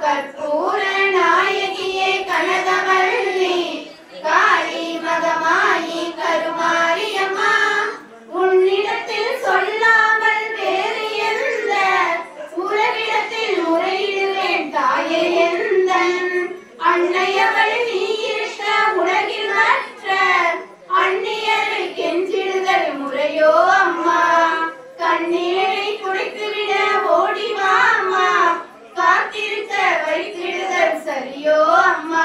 கற்பூர நாயகியே கனகவள்ளி காளி மகமாயி கருமாரியம்மா உன்னிடத்தில் சொல்லாமல் வேறு எந்த உறவிடத்தில் முறையிடுவேன் தாயே எந்தன் அன்னையவள் நீ இருக்க உலகில் மற்ற அந்நியரை கெஞ்சிடுதல் முறையோ அம்மா கண்ணீரை குடித்துவிட ஓடிவா அம்மா காத்திருக்க வைத்திடுதல் சரியோ அம்மா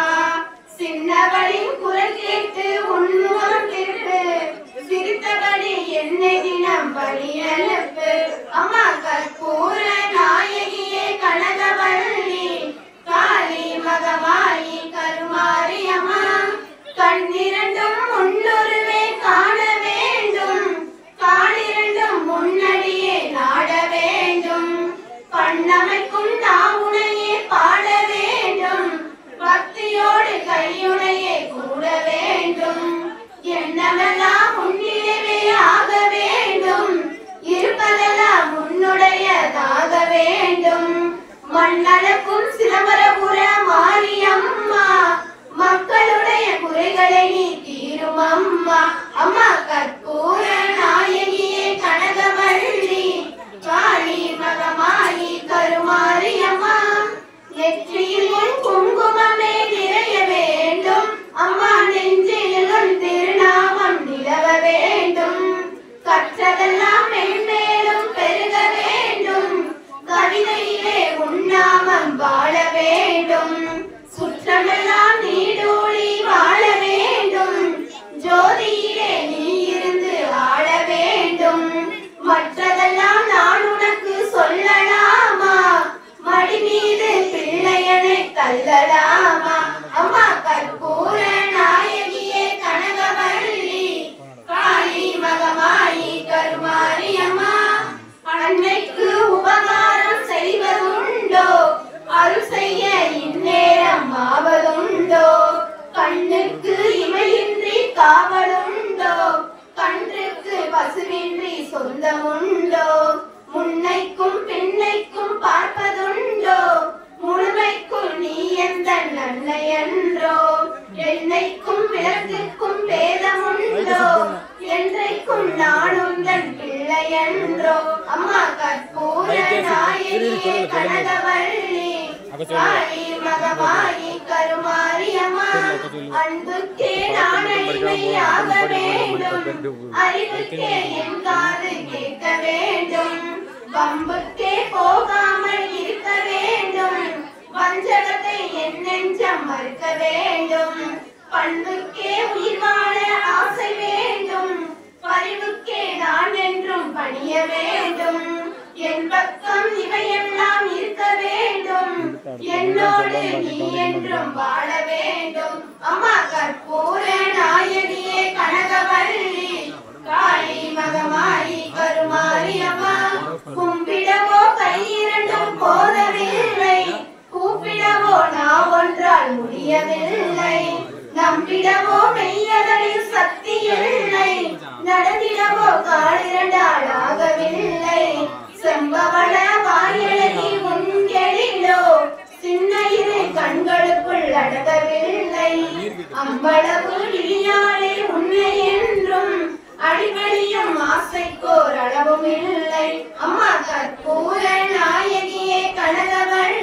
சின்னவளின் குரல் கேட்டு உன்முகம் திருட்டு சிரித்தபடி என்னை தினம் பலி அனுப்பு அம்மா கற்பூர நாயகியே கனகவள்ளி காளி மகமாயி கருமாரியம்மா கண்ணிரண்டும் முன்னுருவே காண வேண்டும் காலிரண்டும் முன்னடியே நாட வேண்டும் பண்ணமைக்கும் நாவுனையே பாட வேண்டும் பக்தியோடு கையுனையே கூட வேண்டும் என்னவெல்லாம் முன்னிலவே ஆக வேண்டும் இருப்பதெல்லாம் முன்னுடையதாக வேண்டும் மண்ணளக்கும் சிதம்பரபுர மாரியம்மா மக்களுடைய குறைகளை நீ தீரும் அம்மா அம்மா கற்பூர நாயகியே கனகவள்ளி காளி மகமாயி கருமாரியம்மா நெற்றியில் உன் குங்குமமே நிறைய வேண்டும் அம்மா நெஞ்சில் உன் திருநாமம் நிலவ வேண்டும் கற்றதெல்லாம் மென்மேலும் பெருக வேண்டும் கவிதையிலே உன்னாமம் வாழ வேண்டும் சுற்றமெல்லாம் நீடூழி வாழ வேண்டும் ஜோதியிலே நீ இருந்து ஆள வேண்டும் மற்றதெல்லாம் நான் உனக்கு சொல்லலாமா மடி மீது பிள்ளையனை தள்ளலாமா அம்மா கற்பூர நாயகியே கனகவள்ளி காளி மகமாயி கருமாரியம்மா அன்னைக்கு உபகாரம் செய்வதுண்டோ அருள் செய்ய இந்நேரம் ஆவதுண்டோ கண்ணுக்கு இமையின்றி காவலுண்டோ கன்றுக்கு பசுவின்றி சொந்தமுண்டோ முன்னைக்கும் பின்னைக்கும் பார்ப்பதுண்டோ முழுமைக்குள் நீ எந்த நன்மை என்றோ என்னைக்கும் பிறகுக்கும் பேதமுண்டோ என்றைக்கும் நான் உந்தன் பிள்ளை என்றோ அம்மா கற்பூர நாயகியே கனகவள்ளி காளி மகமாயி கருமாரியம்மா அன்புக்கே நான் அடிமையாக வேண்டும் அறிவுக்கே என் காது கேட்க வேண்டும் வம்புக்கே போகாமல் இருக்க வேண்டும் வஞ்சகத்தை என் நெஞ்சம் மறுக்க வேண்டும் பண்புக்கே உயிர் வாழ ஆசை வேண்டும் பரிவுக்கே நான் என்றும் பணிய வேண்டும் என் பக்கம் இவையெல்லாம் இருக்க வேண்டும் என்னோடு நீ என்றும் வாழ வேண்டும் அம்மா கற்பூர நாயகியே கனகவள்ளி காளி மகமாயி கருமாரியம்மா கும்பிடவோ கையிரண்டும் போதவில்லை கூப்பிடவோ நான் ஒன்றால் முடியவில்லை நம்பிடவோ மெய்யதனில் சக்தி இல்லை நடந்திடவோ காலிரண்டால் ஆகவில்லை செம்பவள வாயழகி உன்கெழிலோ சின்ன இரு கண்களுக்குள் அடங்கவில்லை அம்பளவு இழியாளே உன்னை என்றும் அடிவழியும் ஆசைக்கோர் அளவும் இல்லை அம்மா கற்பூர நாயகியே கனகவள்ளி